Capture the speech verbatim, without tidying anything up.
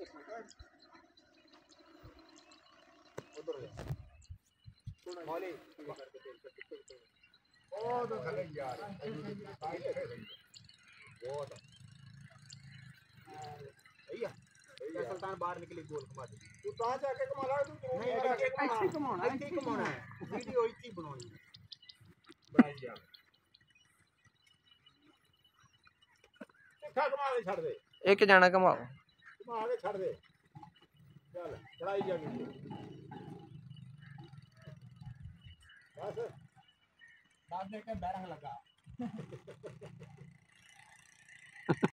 उधर मौली ओ तो खले यार बहुत भैया भैया सुल्तान बाहर निकली गोल कमा दी तू कहां जाके कमा रहा है तू नहीं ऐसे कमाना ऐसे कमाना है वीडियो इतनी बनानी है बनाई यार कमा दे छड़ दे एक जाना कमाओ कमा के छड़ दे चल चढ़ाई जागी बस बाद में क्या बैरंग लगा